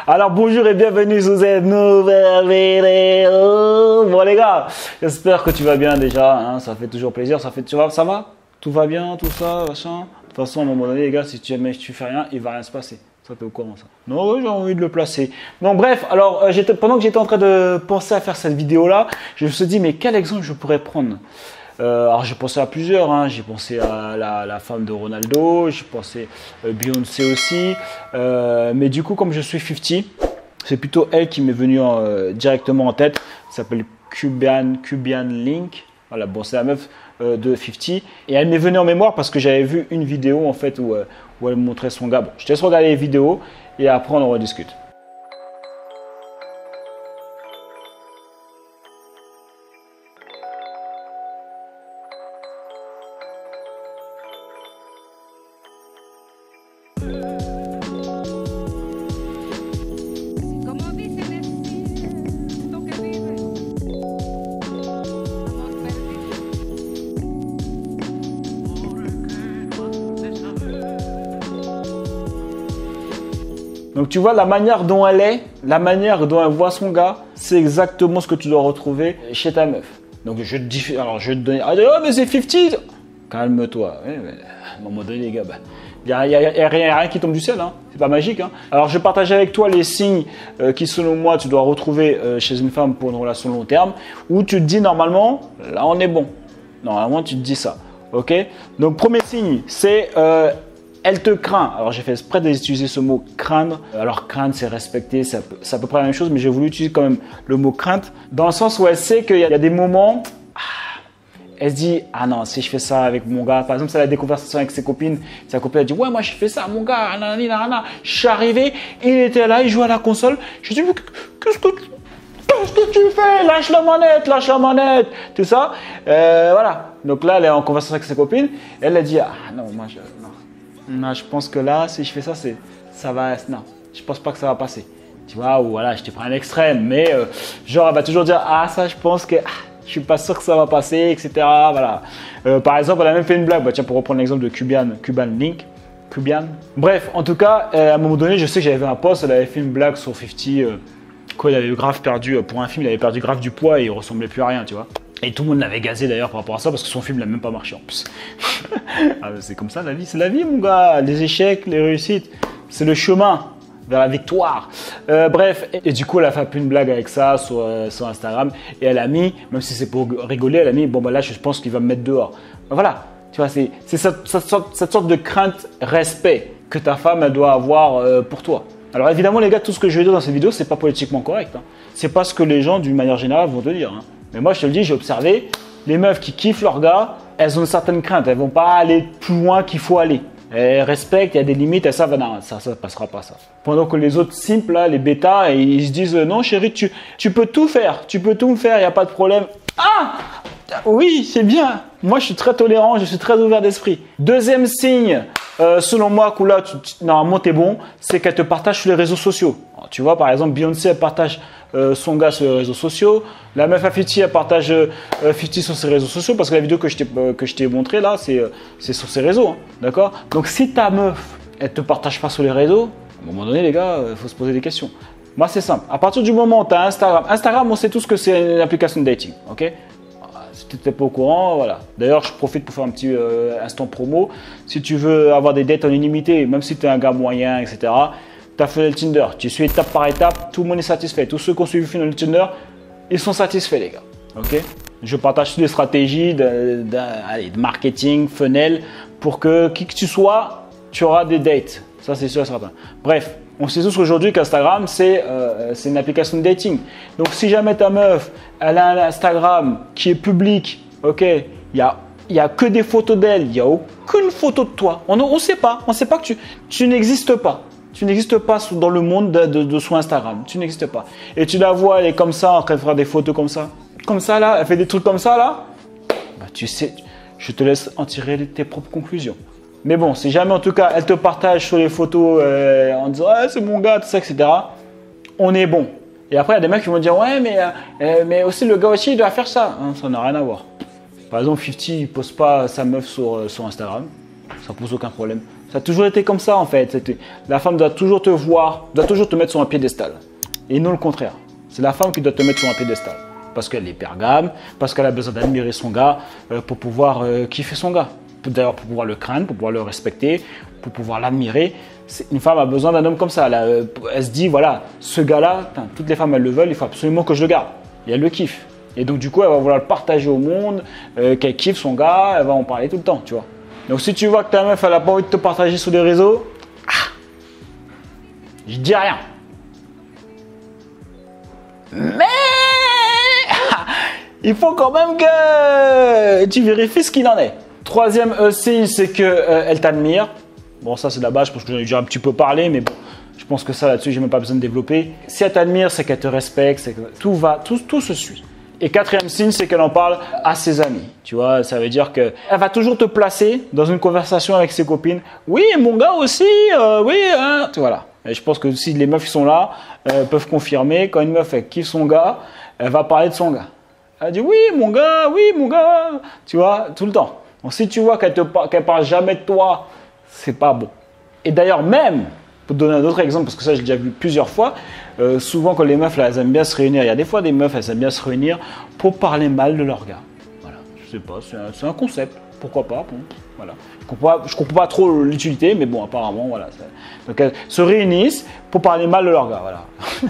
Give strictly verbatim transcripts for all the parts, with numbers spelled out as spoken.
Alors bonjour et bienvenue sur cette nouvelle vidéo. Bon les gars, j'espère que tu vas bien déjà, hein, ça fait toujours plaisir, ça fait, tu vois, ça va? Tout va bien, tout ça, machin. De toute façon, à un moment donné les gars, si tu jamais tu fais rien, il va rien se passer. Ça t'es au courant ça? Non, ouais, j'ai envie de le placer. Non, bref, alors euh, pendant que j'étais en train de penser à faire cette vidéo là, je me suis dit mais quel exemple je pourrais prendre? Euh, alors j'ai pensé à plusieurs, hein. J'ai pensé à la, la femme de Ronaldo, j'ai pensé à euh, Beyoncé aussi, euh, mais du coup comme je suis cinquante, c'est plutôt elle qui m'est venue euh, directement en tête. Ça s'appelle Cuban, Cuban Link, voilà, bon c'est la meuf euh, de cinquante, et elle m'est venue en mémoire parce que j'avais vu une vidéo en fait où, euh, où elle montrait son gars. Bon, je te laisse regarder les vidéos et après on en rediscute. Donc tu vois la manière dont elle est, la manière dont elle voit son gars, c'est exactement ce que tu dois retrouver chez ta meuf. Donc je te dis, alors je vais te donner, ah oh, mais c'est cinquante. Calme-toi. Oui, mais à un moment donné les gars, bah, il n'y a, y a, y a, rien, y a rien qui tombe du ciel, hein. C'est pas magique. Hein. Alors je partage avec toi les signes euh, qui selon moi tu dois retrouver euh, chez une femme pour une relation long terme, où tu te dis normalement, là on est bon. Normalement tu te dis ça. Ok. Donc premier signe, c'est euh, elle te craint. Alors j'ai fait exprès d'utiliser ce mot craindre. Alors craindre c'est respecter, c'est à peu près la même chose, mais j'ai voulu utiliser quand même le mot crainte dans le sens où elle sait qu'il y a des moments, ah, elle se dit ah non si je fais ça avec mon gars, par exemple si elle a des conversations avec ses copines, sa copine elle dit ouais moi je fais ça mon gars, nanani, nanana. Je suis arrivé, il était là, il jouait à la console, je dis qu'est-ce que tu Qu'est-ce que tu fais? Lâche la manette, lâche la manette, tout ça. Euh, voilà. Donc là, elle est en conversation avec ses copines. Elle a dit ah non, moi je, non. non, je pense que là, si je fais ça, c'est, ça va, non, je pense pas que ça va passer. Tu vois, ou voilà, je te prends un extrême, mais euh, genre elle va toujours dire ah ça, je pense que ah, je suis pas sûr que ça va passer, et cetera. Voilà. Euh, par exemple, elle a même fait une blague. Bah, tiens, pour reprendre l'exemple de Cuban, Cuban Link. Cuban. Bref, en tout cas, euh, à un moment donné, je sais que j'avais vu un post, elle avait fait une blague sur cinquante. Euh, Quoi, il avait grave perdu, pour un film, il avait perdu grave du poids et il ressemblait plus à rien, tu vois. Et tout le monde l'avait gazé d'ailleurs par rapport à ça parce que son film n'a même pas marché en plus. Ah, c'est comme ça la vie, c'est la vie mon gars. Les échecs, les réussites, c'est le chemin vers la victoire. Euh, bref, et, et du coup elle a fait un peu une blague avec ça sur, euh, sur Instagram et elle a mis, même si c'est pour rigoler, elle a mis bon bah là je pense qu'il va me mettre dehors. Ben, voilà, tu vois, c'est cette, cette, sorte, cette sorte de crainte, respect que ta femme elle doit avoir euh, pour toi. Alors évidemment les gars, tout ce que je vais dire dans cette vidéo, c'est pas politiquement correct. Hein. C'est pas ce que les gens d'une manière générale vont te dire. Hein. Mais moi je te le dis, j'ai observé, les meufs qui kiffent leur gars, elles ont une certaine crainte. Elles vont pas aller plus loin qu'il faut aller. Elles respectent, il y a des limites, elles savent, non, ça, ça passera pas ça. Pendant que les autres simples, là, les bêtas, ils se disent, non chérie, tu, tu peux tout faire, tu peux tout me faire, il n'y a pas de problème. Ah oui, c'est bien. Moi, je suis très tolérant, je suis très ouvert d'esprit. Deuxième signe, euh, selon moi, que là, tu, tu, normalement, tu es bon, c'est qu'elle te partage sur les réseaux sociaux. Alors, tu vois, par exemple, Beyoncé, elle partage euh, son gars sur les réseaux sociaux. La meuf à cinquante, elle partage euh, cinquante sur ses réseaux sociaux parce que la vidéo que je t'ai euh, que je t'ai montrée là, c'est euh, c'est sur ses réseaux. Hein, d'accord? Donc, si ta meuf, elle te partage pas sur les réseaux, à un moment donné, les gars, il euh, faut se poser des questions. Moi, c'est simple. À partir du moment où tu as Instagram, Instagram, on sait tous que c'est une application de dating. Ok? Si tu n'étais pas au courant, voilà. D'ailleurs, je profite pour faire un petit euh, instant promo. Si tu veux avoir des dates en illimité, même si tu es un gars moyen, et cetera, tu as fait le Tinder. Tu suis étape par étape, tout le monde est satisfait. Tous ceux qui ont suivi le Tinder, ils sont satisfaits, les gars. Ok? Je partage toutes les stratégies de, de, allez, de marketing, funnel, pour que qui que tu sois, tu auras des dates. Ça, c'est sûr et certain. Bref. On sait tous aujourd'hui qu'Instagram, c'est euh, une application de dating. Donc, si jamais ta meuf, elle a un Instagram qui est public, ok, il n'y a, y a que des photos d'elle, il n'y a aucune photo de toi. On ne sait pas. On ne sait pas que tu, tu n'existes pas. Tu n'existes pas dans le monde de, de, de son Instagram. Tu n'existes pas. Et tu la vois, elle est comme ça, en train de faire des photos comme ça. Comme ça, là, elle fait des trucs comme ça, là. Bah, tu sais, je te laisse en tirer tes propres conclusions. Mais bon, si jamais en tout cas elle te partage sur les photos euh, en disant ah, c'est mon gars, tout ça, et cetera, on est bon. Et après, il y a des mecs qui vont dire ouais, mais, euh, mais aussi le gars aussi il doit faire ça. Hein, ça n'a rien à voir. Par exemple, cinquante, il ne poste pas sa meuf sur, sur Instagram. Ça pose aucun problème. Ça a toujours été comme ça en fait. La femme doit toujours te voir, doit toujours te mettre sur un piédestal. Et non le contraire. C'est la femme qui doit te mettre sur un piédestal. Parce qu'elle est hypergame, parce qu'elle a besoin d'admirer son gars euh, pour pouvoir euh, kiffer son gars. D'ailleurs, pour pouvoir le craindre, pour pouvoir le respecter, pour pouvoir l'admirer. Une femme a besoin d'un homme comme ça. Elle, a, elle se dit, voilà, ce gars-là, toutes les femmes elles le veulent, il faut absolument que je le garde. Et elle le kiffe. Et donc du coup, elle va vouloir le partager au monde, euh, qu'elle kiffe son gars, elle va en parler tout le temps, tu vois. Donc si tu vois que ta meuf, elle n'a pas envie de te partager sur les réseaux, ah, je dis rien. Mais il faut quand même que tu vérifies ce qu'il en est. Troisième euh, signe, c'est qu'elle euh, t'admire. Bon, ça c'est la base, je pense que j'en ai déjà un petit peu parlé, mais bon, je pense que ça là-dessus, j'ai même pas besoin de développer. Si elle t'admire, c'est qu'elle te respecte, c'est que tout va, tout, tout se suit. Et quatrième signe, c'est qu'elle en parle à ses amis. Tu vois, ça veut dire qu'elle va toujours te placer dans une conversation avec ses copines. Oui, mon gars aussi, euh, oui, hein. Voilà. Et je pense que si les meufs qui sont là euh, peuvent confirmer, quand une meuf elle kiffe son gars, elle va parler de son gars. Elle dit oui, mon gars, oui, mon gars. Tu vois, tout le temps. Donc si tu vois qu'elle ne par, qu'elle parle jamais de toi, c'est pas bon. Et d'ailleurs, même, pour te donner un autre exemple, parce que ça, j'ai déjà vu plusieurs fois, euh, souvent quand les meufs, là, elles aiment bien se réunir, il y a des fois des meufs, elles aiment bien se réunir pour parler mal de leur gars. Voilà, je sais pas, c'est un, c'est un concept, pourquoi pas, bon, voilà. Je comprends pas, je comprends pas trop l'utilité, mais bon, apparemment, voilà. Ça... Donc, elles se réunissent pour parler mal de leur gars, voilà.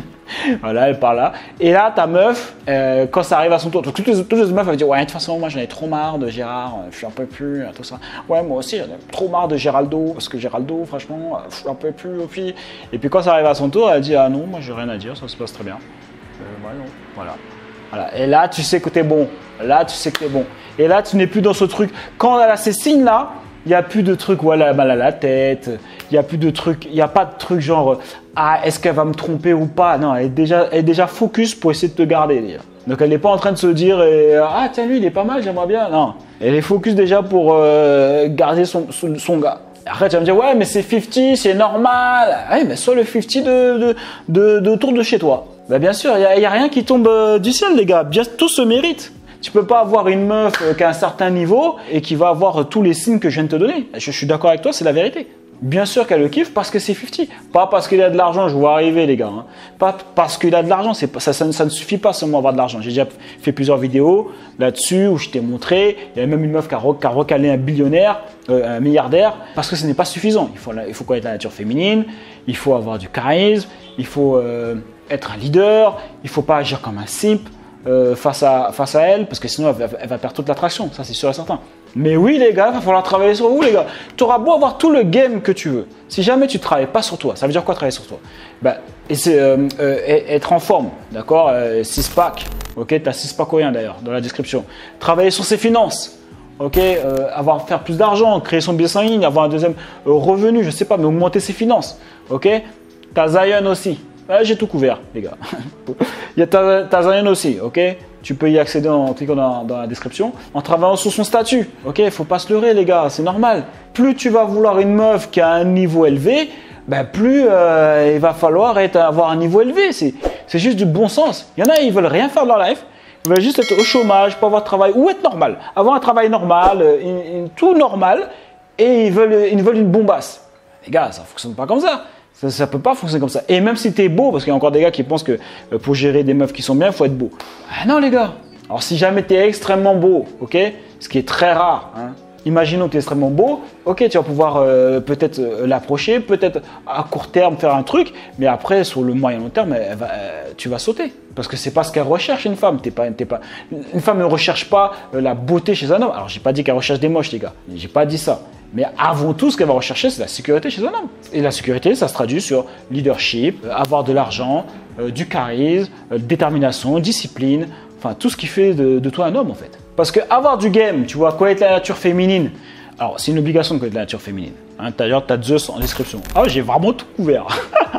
Voilà, elle parle là. Et là, ta meuf, euh, quand ça arrive à son tour, toutes les, toutes les meufs, elles vont dire ouais, de toute façon, moi j'en ai trop marre de Gérard, je suis un peu plus, tout ça. Ouais, moi aussi, j'en ai trop marre de Géraldo, parce que Géraldo, franchement, je suis un peu plus au pied. Et puis quand ça arrive à son tour, elle dit ah non, moi j'ai rien à dire, ça se passe très bien. Euh, ouais, non, voilà. Voilà. Et là, tu sais que t'es bon. Là, tu sais que t'es bon. Et là, tu n'es plus dans ce truc. Quand elle a ces signes-là, il n'y a plus de trucs où elle a mal à la tête, il n'y a plus de trucs, il n'y a pas de trucs genre ah, est-ce qu'elle va me tromper ou pas? Non, elle est déjà, elle est déjà focus pour essayer de te garder. Déjà. Donc elle n'est pas en train de se dire ah, tiens, lui, il est pas mal, j'aimerais bien. Non, elle est focus déjà pour euh, garder son, son, son gars. Après, tu vas me dire ouais, mais c'est cinquante, c'est normal. Ah, mais soit le cinquante de, de, de, de autour de chez toi. Ben, bien sûr, il n'y a, a rien qui tombe euh, du ciel, les gars. Bien, tout se mérite. Tu peux pas avoir une meuf euh, qui a un certain niveau et qui va avoir euh, tous les signes que je viens de te donner. Je, je suis d'accord avec toi, c'est la vérité. Bien sûr qu'elle le kiffe parce que c'est cinquante. Pas parce qu'il a de l'argent, je vois arriver les gars. Hein. Pas parce qu'il a de l'argent, c'est pas, ça, ça, ça ne suffit pas seulement avoir de l'argent. J'ai déjà fait plusieurs vidéos là-dessus où je t'ai montré. Il y a même une meuf qui a, qui a recalé un billionnaire, euh, un milliardaire, parce que ce n'est pas suffisant. Il faut, il faut connaître la nature féminine, il faut avoir du charisme, il faut euh, être un leader, il ne faut pas agir comme un simp. Euh, face, à, face à elle, parce que sinon elle va, elle va perdre toute l'attraction, ça c'est sûr et certain. Mais oui les gars, il va falloir travailler sur vous les gars. Tu auras beau avoir tout le game que tu veux, si jamais tu ne travailles pas sur toi, ça veut dire quoi travailler sur toi? Ben, et c'est, euh, euh, être en forme, d'accord, euh, six pack, ok, tu as six pack coréen d'ailleurs dans la description. Travailler sur ses finances, ok, euh, avoir, faire plus d'argent, créer son business en ligne, avoir un deuxième euh, revenu, je sais pas, mais augmenter ses finances, ok. Tu as Zion aussi. Ah, j'ai tout couvert, les gars. Il y a ta, ta Zion aussi, ok? Tu peux y accéder en cliquant dans, dans la description, en travaillant sur son statut, ok? Il ne faut pas se leurrer, les gars, c'est normal. Plus tu vas vouloir une meuf qui a un niveau élevé, ben plus euh, il va falloir être, avoir un niveau élevé. C'est, c'est juste du bon sens. Il y en a, ils veulent rien faire de leur life. Ils veulent juste être au chômage, pas avoir de travail, ou être normal. Avoir un travail normal, une, une, tout normal, et ils veulent, ils veulent une bombasse. Les gars, ça ne fonctionne pas comme ça. Ça ne peut pas fonctionner comme ça. Et même si tu es beau, parce qu'il y a encore des gars qui pensent que euh, pour gérer des meufs qui sont bien, il faut être beau. Ah non les gars. Alors si jamais tu es extrêmement beau, ok, ce qui est très rare, hein, imaginons que tu es extrêmement beau, ok, tu vas pouvoir euh, peut-être euh, l'approcher, peut-être à court terme faire un truc, mais après sur le moyen long terme, elle va, euh, tu vas sauter. Parce que c'est pas ce qu'elle recherche une femme. T'es pas, t'es pas... Une femme ne recherche pas euh, la beauté chez un homme. Alors j'ai pas dit qu'elle recherche des moches les gars, j'ai pas dit ça. Mais avant tout, ce qu'elle va rechercher, c'est la sécurité chez un homme. Et la sécurité, ça se traduit sur leadership, euh, avoir de l'argent, euh, du charisme, euh, détermination, discipline, enfin tout ce qui fait de, de toi un homme en fait. Parce que avoir du game, tu vois, connaître la nature féminine, alors c'est une obligation de connaître la nature féminine. Hein, d'ailleurs, tu as Zeus en description. Ah, j'ai vraiment tout couvert.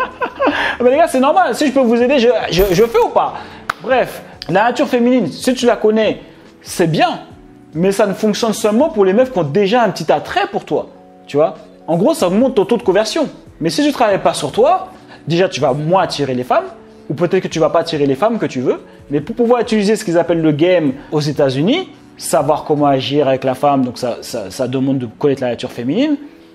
Mais les gars, c'est normal. Si je peux vous aider, je, je, je fais ou pas? Bref, la nature féminine, si tu la connais, c'est bien. Mais ça ne fonctionne seulement pour les meufs qui ont déjà un petit attrait pour toi. Tu vois? En gros, ça augmente ton taux de conversion. Mais si tu ne travailles pas sur toi, déjà, tu vas moins attirer les femmes. Ou peut-être que tu ne vas pas attirer les femmes que tu veux. Mais pour pouvoir utiliser ce qu'ils appellent le game aux États-Unis, savoir comment agir avec la femme, donc ça, ça, ça demande de connaître la nature féminine,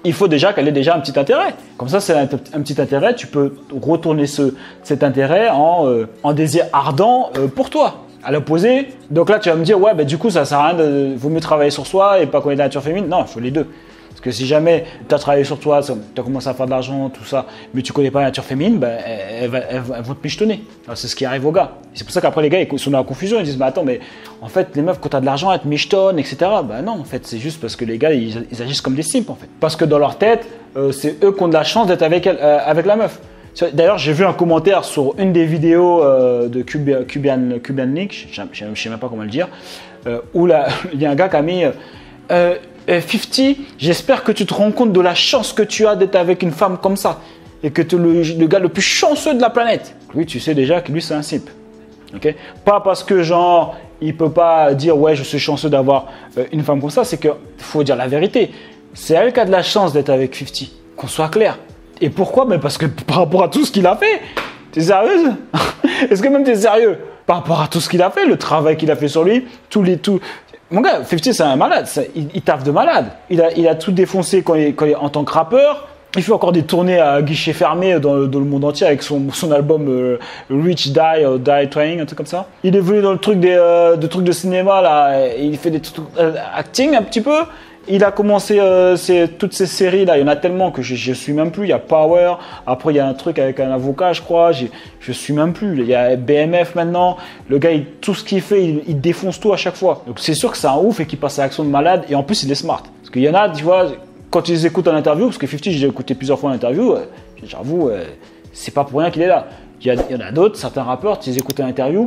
il faut déjà qu'elle ait déjà un petit intérêt. Comme ça, c'est un, un petit intérêt, tu peux retourner ce, cet intérêt en, euh, en désir ardent euh, pour toi. À l'opposé, donc là tu vas me dire, ouais, bah, du coup ça sert à rien, de, vaut mieux travailler sur soi et pas connaître la nature féminine. Non, il faut les deux. Parce que si jamais tu as travaillé sur toi, tu as commencé à faire de l'argent, tout ça, mais tu connais pas la nature féminine, bah, elles, elles, elles, elles vont te michetonner. C'est ce qui arrive aux gars. C'est pour ça qu'après les gars ils sont dans la confusion, ils disent, mais attends, mais en fait les meufs quand tu as de l'argent elles te michetonnent, et cetera. Bah non, en fait c'est juste parce que les gars ils, ils agissent comme des simps en fait. Parce que dans leur tête, euh, c'est eux qui ont de la chance d'être avec, elle, euh, avec la meuf. D'ailleurs, j'ai vu un commentaire sur une des vidéos euh, de Cubian, Cubian, Cubian League, je ne sais même pas comment le dire, euh, où il y a un gars qui a mis euh, « cinquante, j'espère que tu te rends compte de la chance que tu as d'être avec une femme comme ça et que tu es le, le gars le plus chanceux de la planète. » Lui, tu sais déjà que lui, c'est un simp. Okay? Pas parce que genre, il peut pas dire « ouais, je suis chanceux d'avoir euh, une femme comme ça », c'est qu'il faut dire la vérité. C'est elle qui a de la chance d'être avec cinquante, qu'on soit clair. Et pourquoi? Mais parce que par rapport à tout ce qu'il a fait. T'es sérieuse? Est-ce que même t'es sérieux? Par rapport à tout ce qu'il a fait, le travail qu'il a fait sur lui, tous les tout. Mon gars, cinquante c'est un malade, ça, il, il taffe de malade. Il a, il a tout défoncé quand il, quand il, en tant que rappeur. Il fait encore des tournées à guichet fermé dans, dans le monde entier avec son, son album euh, Rich Die ou Die Trying, un truc comme ça. Il est venu dans le truc des euh, de trucs de cinéma là, et il fait des trucs euh, acting un petit peu. Il a commencé euh, ces, toutes ces séries là, il y en a tellement que je ne suis même plus. Il y a Power, après il y a un truc avec un avocat, je crois, je ne suis même plus. Il y a B M F maintenant. Le gars, il, tout ce qu'il fait, il, il défonce tout à chaque fois. Donc c'est sûr que c'est un ouf et qu'il passe à l'action de malade. Et en plus, il est smart. Parce qu'il y en a, tu vois, quand ils écoutent en interview, parce que cinquante, j'ai écouté plusieurs fois en interview, euh, j'avoue, euh, c'est pas pour rien qu'il est là. Il y, a, il y en a d'autres, certains rappeurs, tu les écoutes en interview,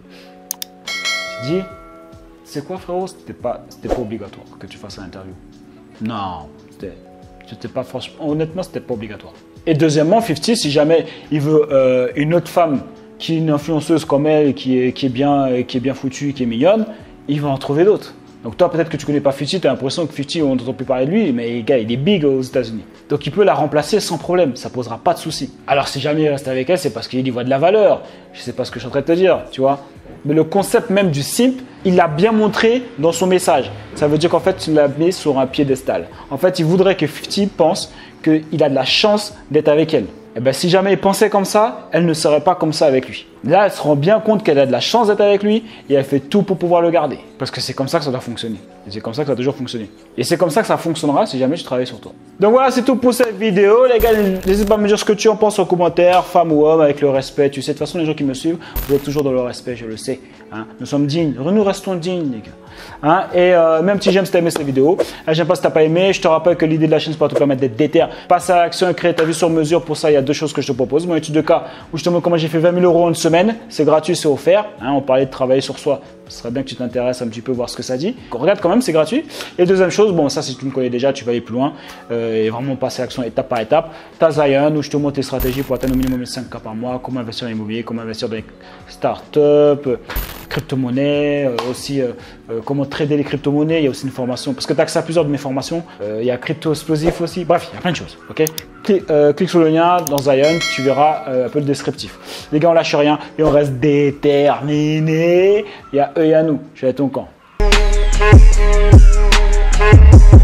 tu te dis. C'est quoi frérot, c'était pas, c'était pas obligatoire que tu fasses une interview. Non, c'était, c'était pas franchement, honnêtement, c'était pas obligatoire. Et deuxièmement, cinquante, si jamais il veut euh, une autre femme qui est une influenceuse comme elle, qui est, qui est bien, qui est bien foutue, qui est mignonne, il va en trouver d'autres. Donc toi, peut-être que tu connais pas cinquante, tu as l'impression que cinquante, on n'entend plus parler de lui, mais gars, il est big aux États-Unis. Donc il peut la remplacer sans problème, ça posera pas de souci. Alors si jamais il reste avec elle, c'est parce qu'il y voit de la valeur. Je sais pas ce que je suis en train de te dire, tu vois. Mais le concept même du simp, il l'a bien montré dans son message. Ça veut dire qu'en fait, il l'a mis sur un piédestal. En fait, il voudrait que cinquante pense qu'il a de la chance d'être avec elle. Et bien, si jamais il pensait comme ça, elle ne serait pas comme ça avec lui. Là, elle se rend bien compte qu'elle a de la chance d'être avec lui et elle fait tout pour pouvoir le garder. Parce que c'est comme ça que ça doit fonctionner. Et c'est comme ça que ça a toujours fonctionné. Et c'est comme ça que ça fonctionnera si jamais je travaille sur toi. Donc voilà, c'est tout pour cette vidéo. Les gars, n'hésite pas à me dire ce que tu en penses en commentaire, femme ou homme, avec le respect. Tu sais, de toute façon, les gens qui me suivent, vous êtes toujours dans le respect, je le sais. Hein. Nous sommes dignes. Nous restons dignes, les gars. Hein, et euh, même si j'aime si tu as aimé cette vidéo, j'aime pas si tu n'as pas aimé, je te rappelle que l'idée de la chaîne c'est pour te permettre d'être déter, passer à l'action et créer ta vie sur mesure. Pour ça, il y a deux choses que je te propose. Mon étude de cas où je te montre comment j'ai fait vingt mille euros en une semaine, c'est gratuit, c'est offert. Hein, on parlait de travailler sur soi, ce serait bien que tu t'intéresses un petit peu, voir ce que ça dit. Regarde quand même, c'est gratuit. Et deuxième chose, bon, ça si tu me connais déjà, tu vas aller plus loin euh, et vraiment passer à l'action étape par étape. Tu as Zion où je te montre les stratégies pour atteindre au minimum cinq K par mois, comment investir en immobilier, comment investir dans les startups, euh, crypto-monnaies, euh, aussi euh, euh, comment trader les crypto-monnaies. Il y a aussi une formation, parce que tu as accès à plusieurs de mes formations. Euh, il y a crypto explosif aussi. Bref, il y a plein de choses. Ok, clique, euh, clique sur le lien dans Zion, tu verras euh, un peu le descriptif. Les gars, on lâche rien et on reste déterminés. Il y a eux et à nous. Je suis à ton camp.